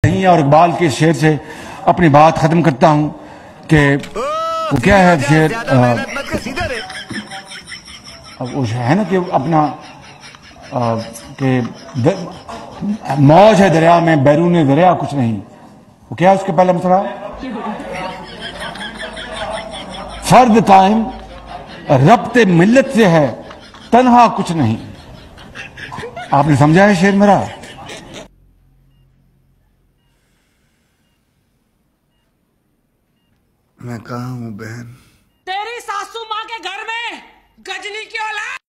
नहीं और इकबाल के शेर से अपनी बात खत्म करता हूं कि वो क्या है शेर वो है ना कि अपना कि मौज है दरिया में बैरून दरिया कुछ नहीं। वो क्या है उसके पहले मसला फर्द कायम रब्ते मिल्लत से है तन्हा कुछ नहीं। आपने समझा है शेर मेरा? मैं कहाँ हूँ बहन? तेरी सासू माँ के घर में गजनी की औलाद।